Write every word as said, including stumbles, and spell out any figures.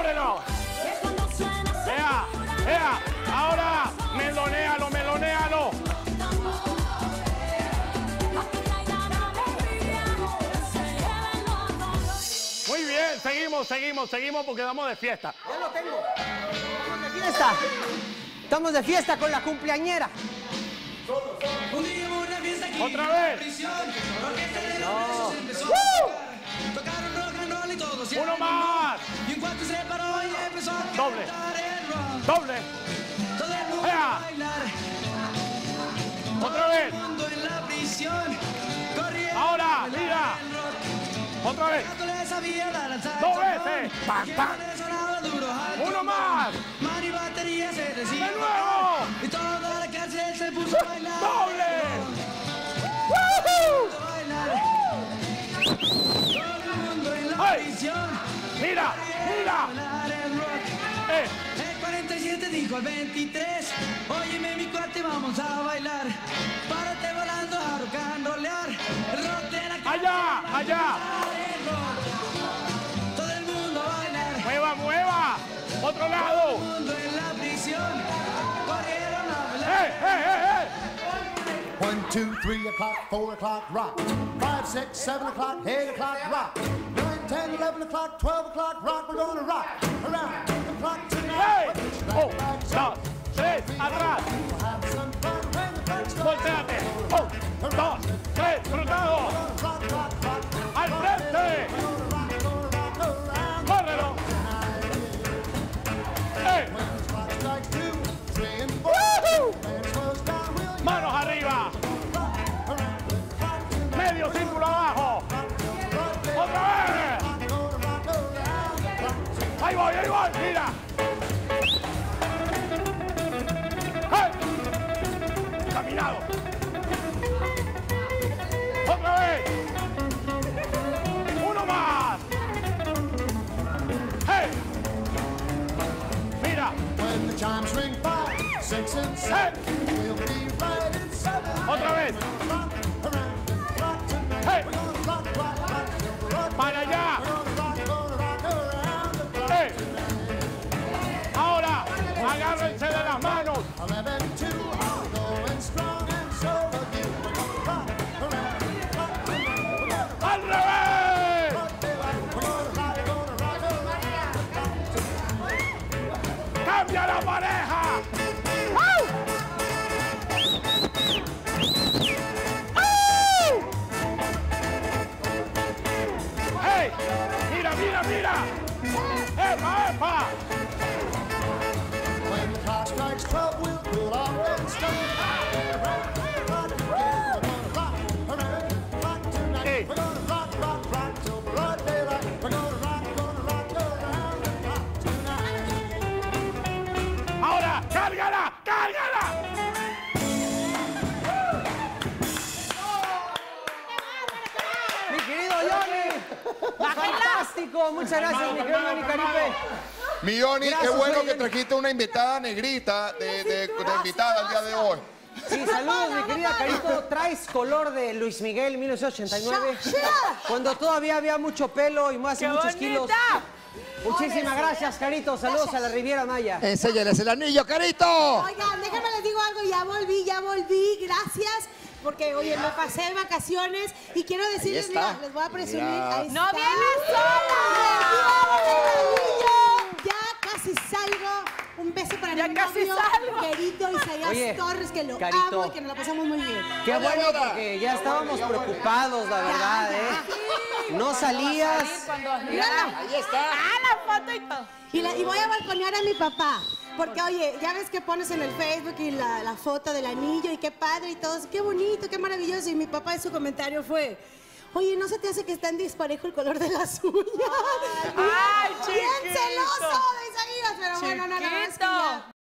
córrelo. Ea, ea, ahora, melonéalo, melonéalo. Muy bien, seguimos, seguimos, seguimos porque vamos de fiesta. Ya lo tengo. Estamos de fiesta. Estamos de fiesta con la cumpleañera. Otra vez. No. Uno más. Doble. Doble. ¡Ea! Otra vez. Ahora, mira. Otra vez. Dos veces. ¡Pam, pam! Uno más. ¡De nuevo! ¡Doble! ¡Ay! ¡Mira! ¡Mira! Eh. El cuarenta y siete dijo al veintitrés, óyeme mi cuate, vamos a bailar. Párate volando a rock and rollear. El rock de la ¡Allá! ¡Allá! todo el mundo a bailar. ¡Mueva, mueva! ¡Otro lado! Todo el mundo en la prisión corrieron a bailar. ¡Eh, eh, eh, eh! One, two, three o'clock, four o'clock, rock. Five, six, seven o'clock, eight o'clock, rock. Nine, ten, eleven o'clock, twelve o'clock, rock. We're gonna rock around the clock ¡Hey! tonight. ¡Un, dos, tres, atrás! Have some fun when the clock's ¡Volteate! ¡Un, dos, tres, cruzado! rock, rock, rock. ¡Al frente! Gonna rock, gonna rock around ¡Córrelo! ¡Eh! when the clock strikes two, three, and four. ¡Woohoo! When it slows down, will you ¡Manos arriba! rock around the clock tonight? ¡Medio círculo abajo! ¡Otra vez! Gonna rock around the clock tonight. ¡Ahí voy, ahí voy! ¡Mira! ¡Hey! ¡Caminado! ¡Otra vez! ¡Uno más! ¡Hey! ¡Mira! When the chimes ring five, six, and seven, we'll be right in seven. ¡Otra vez! Rock around the clock tonight. ¡Hey! We're gonna rock, rock, rock, till the rock. ¡Para allá! We're gonna rock, gonna rock around the clock ¡Hey! tonight. ¡Ahora! ¡Agárrense de las manos! Eleven, two, I'm going strong, and so are you. We're gonna rock around the clock tonight. We're gonna ¡Al revés! rock daylight. We're gonna rock, gonna rock around the clock tonight. ¡Cambia la pareja! ¡Au! ¡Au! ¡Hey! ¡Mira, mira, mira! ¡Epa, epa! When the clock strikes twelve, we'll pull off and start around the clock again. We're gonna rock around the clock tonight. Hey. We're gonna rock, rock, rock till broad daylight. We're gonna rock, gonna rock around the clock tonight. ¡Ahora! ¡Cárgala! ¡Cárgala! Mi querido Johnny. Fantástico. Muchas gracias, mi querido Johnny Caripe. Mi Johnny, qué Gracias, bueno Johnny. que trajiste una invitada negrita de, de, de invitada el día de hoy. Sí, saludos, mi querida Carito. Traes color de Luis Miguel, mil novecientos ochenta y nueve. Cuando todavía había mucho pelo y más ¡Qué muchos kilos. bonita! Muchísimas gracias, Carito. Saludos a la Riviera Maya. Enséñales el anillo, Carito. Oigan, déjenme les digo algo, ya volví, ya volví, gracias. Porque, oye, me pasé de vacaciones y quiero decirles, está. mira, les voy a presumir. Mira. Ahí ¡No está. vienes sola! Ya casi salgo. Un beso para Ya mi casi novio, salgo. querido Isaías Oye, Torres, que lo Carito. amo y que nos la pasamos muy bien. Qué bueno, porque ya estábamos preocupados, la verdad, ¿eh? No salías. Cuando... Míralo. Ahí está. ¡Ah, la foto y todo! Y, la- y voy a balconear a mi papá. Porque, oye, ya ves que pones en el Facebook y la, la foto del anillo y qué padre y todo. Qué bonito, qué maravilloso. Y mi papá en su comentario fue... Oye, ¿no se te hace que está en disparejo el color de las uñas? ¡Ay, Bien chiquito! celoso de Isaías, pero bueno, no, no, es que ya...